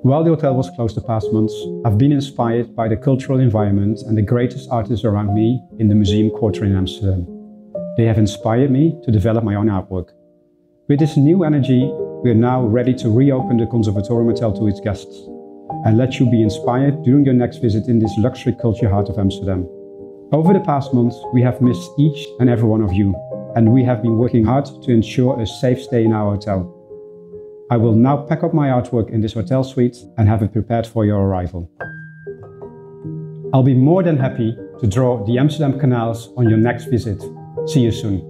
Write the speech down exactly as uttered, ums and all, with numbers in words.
While the hotel was closed the past months, I've been inspired by the cultural environment and the greatest artists around me in the museum quarter in Amsterdam. They have inspired me to develop my own artwork. With this new energy, we are now ready to reopen the Conservatorium Hotel to its guests and let you be inspired during your next visit in this luxury culture heart of Amsterdam. Over the past months, we have missed each and every one of you, and we have been working hard to ensure a safe stay in our hotel. I will now pack up my artwork in this hotel suite and have it prepared for your arrival. I'll be more than happy to draw the Amsterdam canals on your next visit. See you soon.